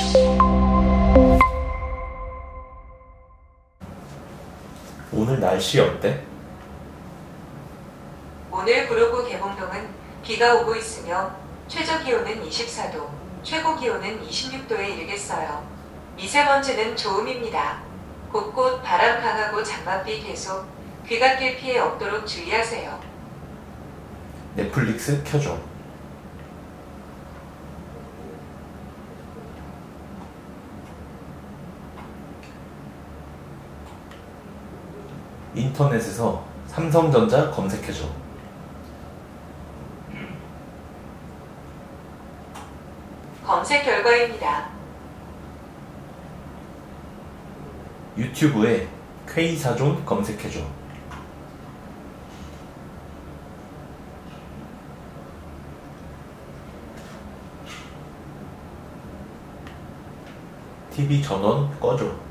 오늘 날씨 어때? 오늘 구로구 개봉동은 비가 오고 있으며 최저 기온은 24도, 최고 기온은 26도에 이르겠어요. 미세먼지는 좋음입니다. 곳곳 바람 강하고 장맛비 계속, 귀갓길 피해 없도록 주의하세요. 넷플릭스 켜줘. 인터넷에서 삼성전자 검색해줘. 검색 결과입니다. 유튜브에 K사존 검색해줘. TV 전원 꺼줘.